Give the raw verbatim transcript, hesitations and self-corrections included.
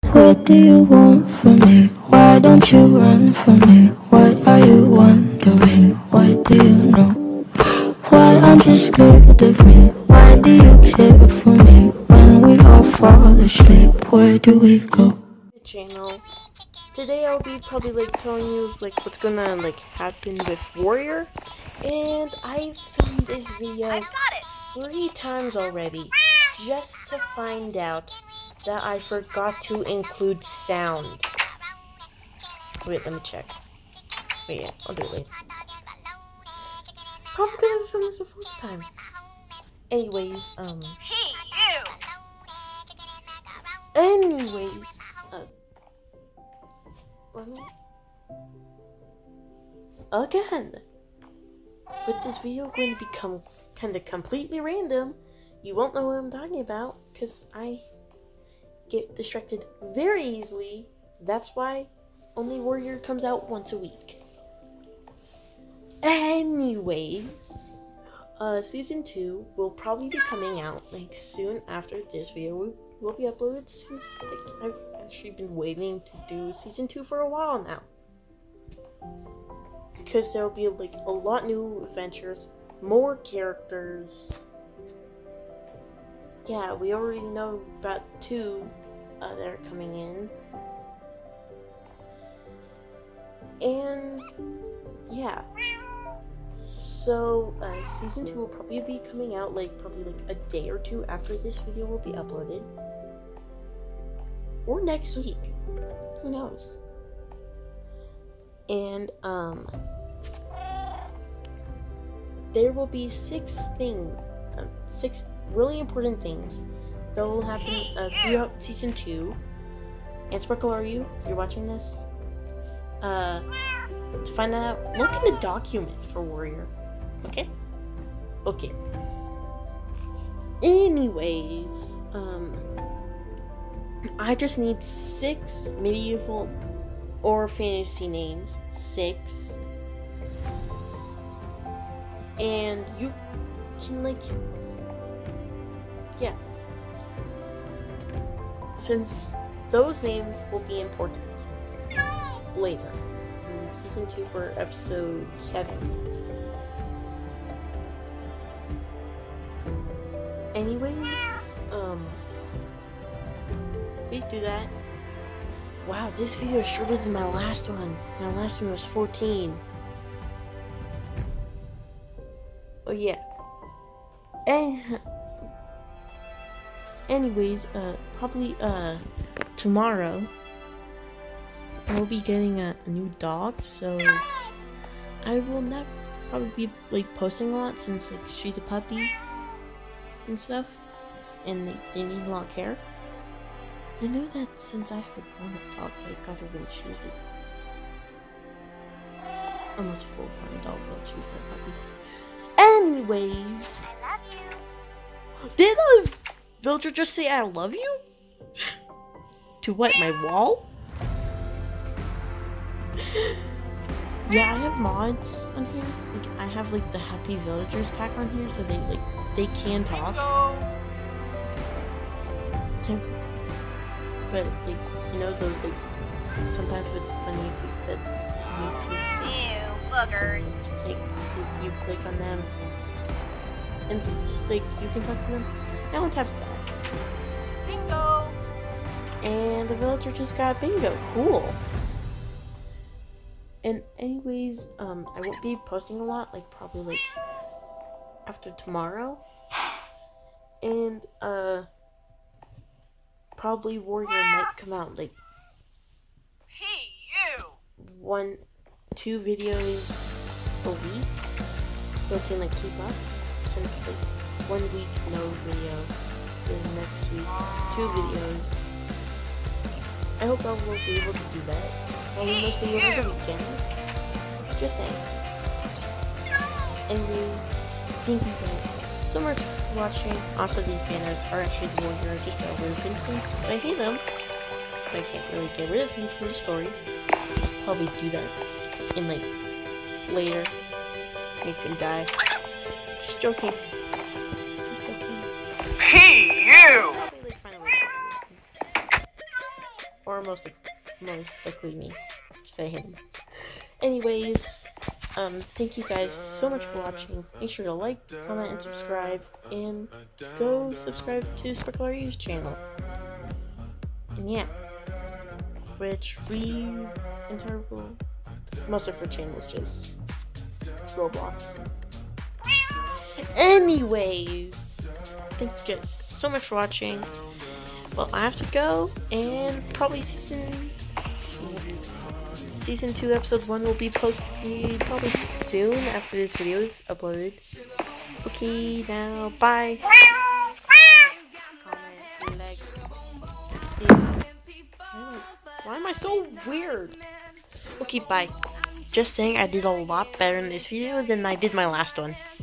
What do you want from me? Why don't you run from me? What are you wondering? What do you know? Why aren't you scared of me? Why do you care for me? When we all fall asleep, where do we go? Channel. Today I'll be probably like telling you like what's gonna like happen with Warrior, and I filmed this video three times already just to find out that I forgot to include sound. Wait, let me check. Wait, yeah, I'll do it later. Probably could have filmed this the fourth time. Anyways, um. Hey, you! Anyways, uh. Let me. Again! With this video going to become kind of completely random, you won't know what I'm talking about because I get distracted very easily. That's why only Warrior comes out once a week. Anyway, uh, season two will probably be coming out like soon after this video will, will be uploaded since like, I've actually been waiting to do season two for a while now. Because there will be like a lot new adventures, more characters. Yeah, we already know about two uh, that are coming in. And yeah. So uh, season two will probably be coming out like probably like a day or two after this video will be uploaded. Or next week. Who knows? And um there will be six things, uh, six really important things that will happen uh, throughout season two. And Sparkle, are you? You're watching this? Uh, to find that out, look in the document for Warrior. Okay? Okay. Anyways, um, I just need six medieval or fantasy names. Six. And you can, like, yeah. Since those names will be important later in season two for episode seven. Anyways, um, please do that. Wow, this video is shorter than my last one. My last one was fourteen. Oh yeah. And anyways, uh, probably uh tomorrow I'll be getting a, a new dog, so I will not probably be like posting a lot since like she's a puppy and stuff, and they, they need a lot of care. I know that since I have a grown-up dog, I gotta really choose it. Almost full-grown dog will choose that puppy. Anyways, I love you. Did the villager just say I love you? To what, my wall? Yeah, I have mods on here. Like, I have like the Happy Villagers pack on here, so they like they can talk. To, but like you know those like sometimes with on YouTube that YouTube. Ew, boogers. Like you, you click on them and it's just, like you can talk to them. I don't have that. Bingo. And the villager just got bingo. Cool. And anyways, um, I won't be posting a lot, like probably like after tomorrow. And uh, probably Warrior might come out like Hey, you. one, two videos a week, so I can like keep up. Since like one week no video, then next week two videos. I hope I will be able to do that. Probably mostly over the weekend. Just saying. Anyways, thank you guys so much for watching. Also, these banners are actually the Warrior. I just got rid of them since I hate them. But I can't really get rid of them from the story. Probably do that in like later. Make them die. Just joking. Just joking. Hey, you. Probably like find a way to Or most, most likely me. Say him. Anyways, um, thank you guys so much for watching. Make sure to like, comment, and subscribe. And go subscribe to Sparkler U's channel. And yeah. Which we, in her, most of her channel is just Roblox. Anyways, thank you guys so much for watching. Well, I have to go, and probably season season two episode one will be posted probably soon after this video is uploaded. Okay, now bye. Comment, like, why am I so weird? Okay, bye. Just saying, I did a lot better in this video than I did my last one.